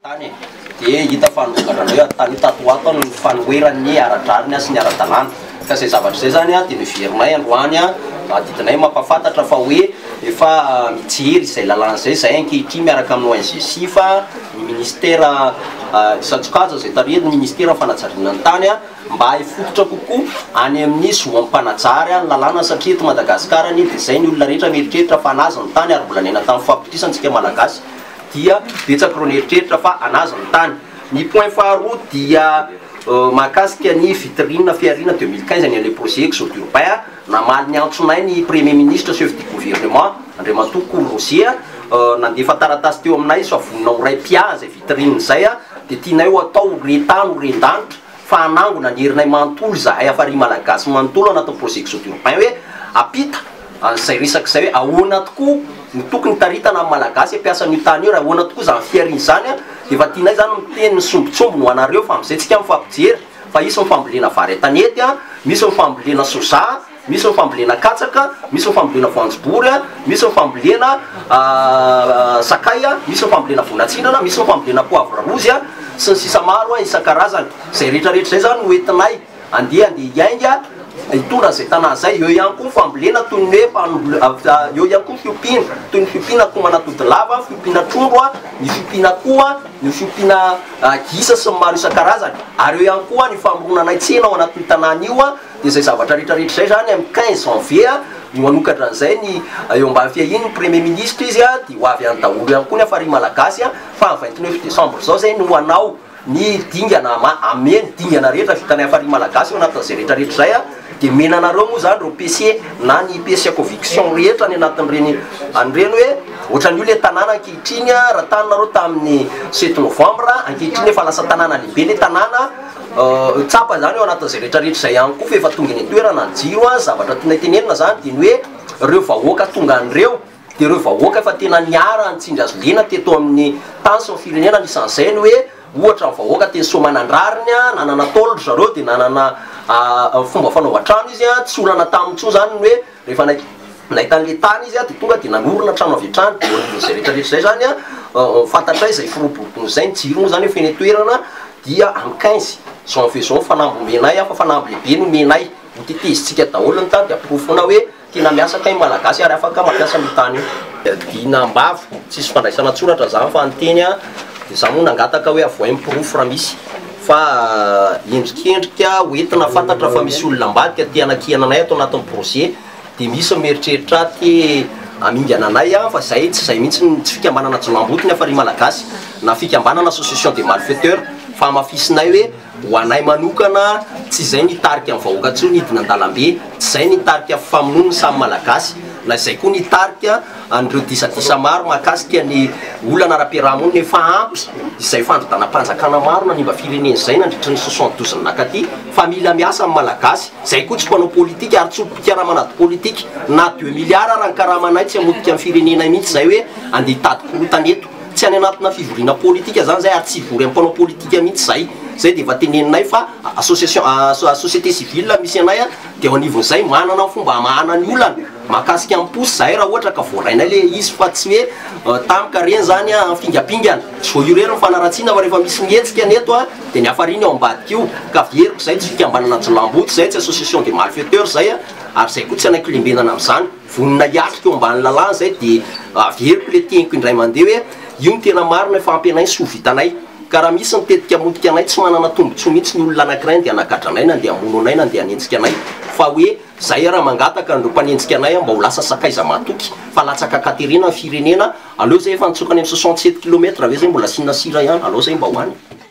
Tany dia hita fanokatra hoe tany tato ato ny fanoheran'ny ara-drariny sy ny ara-dalàna ka zay zavatra zay zany dia noverinay androany didinay mampafantatra fa hoe efa mijery izay lalàna zay ankehitriny miaraka amin'ny ONGC fa ny ministera Satsokaja zay tarihiny ny ministera fanajariana ny tany mba hifototra kokoa any amin'ny zoam-panajary ny lalàna satria eto Madagasikara dia zay ny olona rehetra mieritreritra fa anazy ny tany ary mbola nena tamin'ny fampitrisanatsika malagasy dia betsaka reo nieritreritra fa anazy ny tany. Ny point faharoa dia mahakasika ny vitrine fiarina 2015 ny le projet Exode urbain namaly ny antsonay ny premier ministre chef du gouvernement Andriamatoa Courrosier nandefa taratasy teo aminay savonina ho ray pia zay vitrine zay dia tianay ho atao retany ho rendanitra fa anangona ny herinay manontolo zahay afary malagasy manontolo anatin'ny projet Exode urbain hoe apita zay resaky zay hoe ahoana tokoa ny tokony taritana amin'ny malagasy ampiasa ny tany io raha ahoana tokoa zany fiariny zany dia fa tianay zany miteny sombitsombo ho anareo fa amizay tsika mifampijery fa isy mifambolena vary tanety misy mifambolena soja misy mifambolena katsaka misy mifambolena voanjobory misy mifambolena sakay misy mifambolena vonatsindana misy mifambolena poivre rouge sy ny sisa maro isan-karazany zay rehetrarehetra zay zany hoentinay andeha hiainga hitondra zay tanàna zay eo ihany koa fambolena toy ny hoe eo ihany koa fiompiana toy ny fiompiana koa manatody lava fiompiana trondro ny fiompiana koa ny fiompiana gisa sy ny maro isan-karazany ary eo ihany koa ny famoronanay tsena ao anatin'ny tanàna io dia zay zavatra rehetrarehetra zay zany amin'ny 15 janvier no anokatra an'izay ny eo ambany fiahiny ny premier ministre izy dia ho avy any daholo ihany koa ny afary malagasy fa 29 décembre zao zay no hanao ny dingana ameny dingana rehetra vitanay afary malagasy ao anatin'izay rehetrarehetra zay dia menanareo moa zany reo PC na ny PC conviction rehetra ny anatin'ireny an'ireny hoe ohatran'io le tanàna ankehitriny raha taninareo tamin'ny 7 novembre ankehitriny efa lasa tanàna lehibe le tanàna tsapa zany eo anatin'izay rehetrarehetra zay ihany koa fa efa tonga ny toerana ny jiro zavatra tianay tenenina zany dia ny hoe reo vahoaka tonga an'ireo dia reo vahoaka efa tena niara nitsindry azo lena teto amin'ny tany sy ny firenena anisan'izay ny hoe ohatra ny vahoaka teny somanandrariny nanana tolotro zareo dia nanana fomba fanaova trano izy tsy olana tamin'ntso zany ny hoe rehefa nahitan'le tany izy dia tonga dia nanorona trano avy trano dia zay rehetrarehetra zay zany fantatray zay firoborobony zay ny jiro moa zany efa eny toerana dia amin'ny 15 janvier zao fanambo menay fa fanambo lehibe no menay hotetezitsika daholo ny tany dia aprofona hoe tena miasa kay malagasy ary afaka mampiasa ny tany io dinambavo tsisy fandraisana tsoratra zany fa nyteny dia za moa nangataka hoe avoay miprofo raha misy fa endrikendrika hoentina fantatra fa misy olona ambadika te anakiananay ato anatin'ny projet dia misy mieritreritra ty amingananay fa zay tsy zay mihitsy tsy fikambanana jolambotony afary malagasy na fikambanana association des malfaiteurs fa mafisinay hoe ho anay manokana tsy zay nitarika amin'ny vahoaka tsy nidina an-dalambe tsy zay nitarika famonono samy malagasy na zay koa nitarika an'ireo disadisa maro mahakasika ny olana ara-piarahamonina efa ampy izay fandrodana-panjakana maro nanimba fireneny zay nandritra ny 72 nakaty fa mila miasa amin'ny malagasy zay koa tsy mpanao politika ary tsy mpikaramanady politika na 2 milliard raha ny karamanay tsy hamotika amin'ny firenenay mihitsy zay hoe andeha hitady korotaneto tsy any anatina fivoriana politika zany zay ary tsy hivory amin'ny mpanao politika mihitsy zay dia efa teneninay fa société civile misy anay dia ao anivon'izay manana fomba mahana ny olana mahakasika amin'ny posy zahay raha ohatra ka voarainay le izy fa tsy hoe tamika reny zany fingapingana tsy voaiorery mifanaratsiana fa rehefa misy mihetsika neto dia ny hafariny ao ambadika io ka veriko zay tsy fikambanana jolamboto zay tsy association des malfaiteurs zay ary zay koa tsy anaiky lembenana amin'izany vonina hiatrika eo ambany lalàna zay dia veriko le teniko indray mandeha hoe io ny tena marina efa ampianay sy ho vitanay ka raha misy nitetika motika anay tsy manana tombotso mihitsy ny olona anankiray dia anakadranay na dia amono anay na dia anenjika anay fa hoe zay raha mangataka andreo mpanenjika anay mba ho lasa sakaiza matoky fa latsaka katerina ny firenena aleo zay efa nitsokany amin'ny 67 km ave zay mbola sinasira ihany aleo zay mba hoany